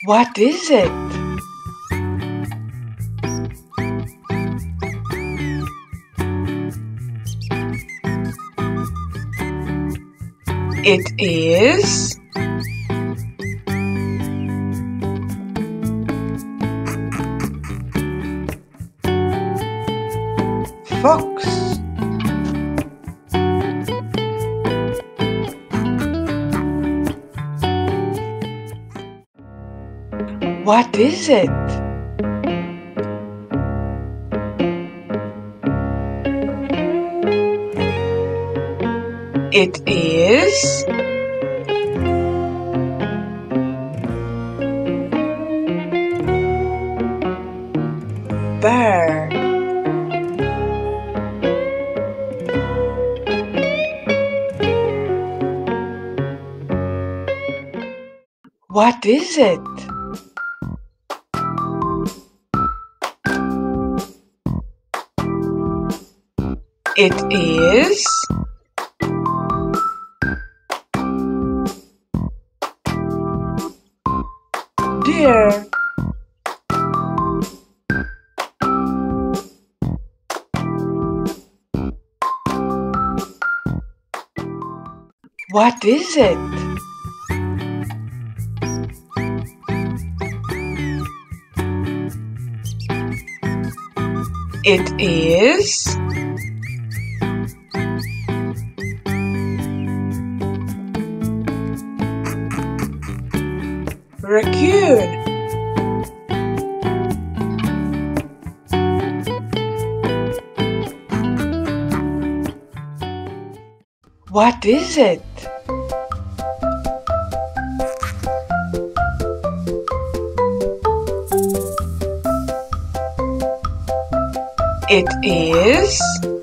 What is it? It is fox. What is it? It is bear. What is it? It is deer. What is it? It is raccoon. What is it? It is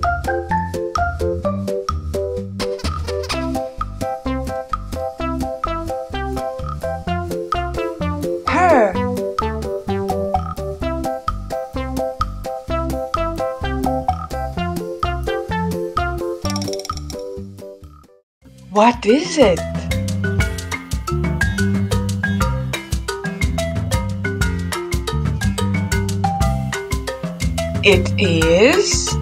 hare. What is it? It is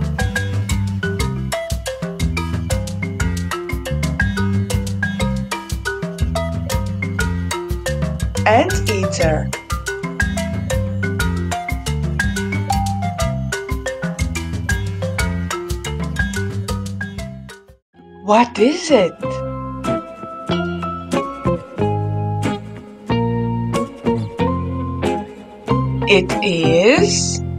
anteater. What is it? It is